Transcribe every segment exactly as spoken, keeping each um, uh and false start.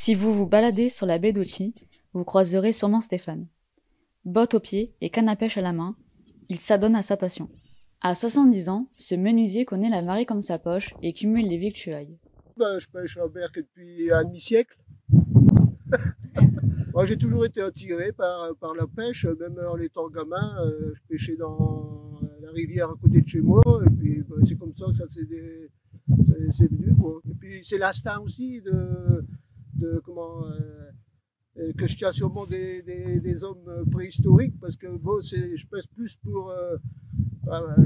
Si vous vous baladez sur la baie d'Auchy, vous croiserez sûrement Stéphane. Bottes aux pieds et canne à pêche à la main, il s'adonne à sa passion. À soixante-dix ans, ce menuisier connaît la marée comme sa poche et cumule les victuailles. Ben, je pêche à Berck depuis un demi-siècle. Moi, j'ai toujours été attiré par, par la pêche, même en étant gamin. Euh, je pêchais dans la rivière à côté de chez moi, et puis ben, c'est comme ça que ça s'est venu, quoi. Et puis c'est l'instinct aussi de, de comment euh, que je tiens sûrement des, des, des hommes préhistoriques, parce que bon, je pêche plus pour euh, euh,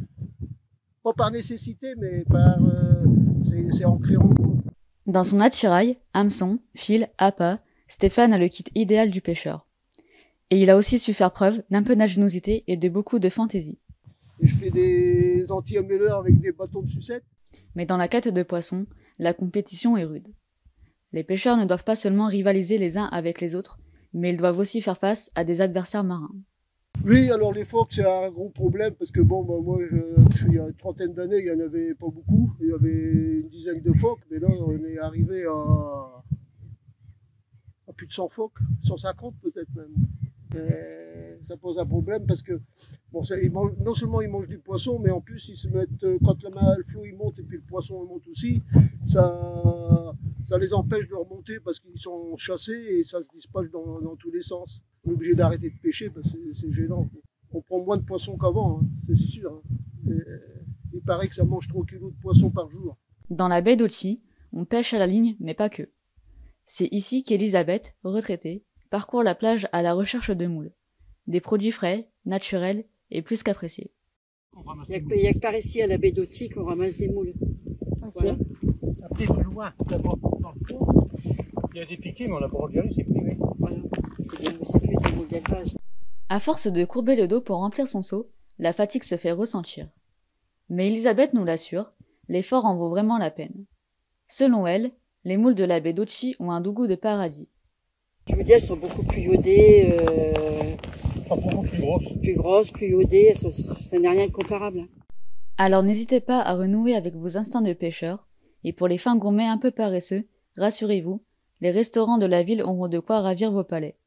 pas par nécessité, mais par euh, c'est ancré en moi. Dans son attirail, hameçon, fil, appât, Stéphane a le kit idéal du pêcheur. Et il a aussi su faire preuve d'un peu d'ingéniosité et de beaucoup de fantaisie. Je fais des anti-emmêleurs avec des bâtons de sucette. Mais dans la quête de poissons, la compétition est rude. Les pêcheurs ne doivent pas seulement rivaliser les uns avec les autres, mais ils doivent aussi faire face à des adversaires marins. Oui, alors les phoques, c'est un gros problème, parce que bon, bah, moi, je, il y a une trentaine d'années, il n'y en avait pas beaucoup. Il y avait une dizaine de phoques, mais là, on est arrivé à, à plus de cent phoques, cent cinquante peut-être même. Et ça pose un problème parce que bon, ça, ils mangent, non seulement ils mangent du poisson, mais en plus ils se mettent, quand la main, le flot il monte et puis le poisson il monte aussi, ça, ça les empêche de remonter parce qu'ils sont chassés et ça se dispatche dans, dans tous les sens. On est obligé d'arrêter de pêcher parce que c'est gênant. On prend moins de poissons qu'avant, hein, c'est sûr. Hein. Et, il paraît que ça mange trois kilos de poissons par jour. Dans la baie d'Auchy, on pêche à la ligne, mais pas que. C'est ici qu'Elisabeth, retraitée, parcourt la plage à la recherche de moules. Des produits frais, naturels et plus qu'appréciés. Il n'y a, a que par ici, à la baie d'Auchy, qu'on ramasse des moules. Okay. Voilà. Après, plus loin, d'abord, dans le fond, il y a des piquets, mais on n'a pas le droit d'y aller, c'est privé. Voilà. C'est plus des moules d'élevage. À force de courber le dos pour remplir son seau, la fatigue se fait ressentir. Mais Elisabeth nous l'assure, l'effort en vaut vraiment la peine. Selon elle, les moules de la baie d'Auchy ont un doux goût de paradis. Je veux dire, elles sont beaucoup plus iodées, euh, Pas beaucoup plus grosses. Plus grosses, plus iodées, sont, ça n'est rien de comparable. Alors n'hésitez pas à renouer avec vos instincts de pêcheur, et pour les fins gourmets un peu paresseux, rassurez-vous, les restaurants de la ville auront de quoi ravir vos palais.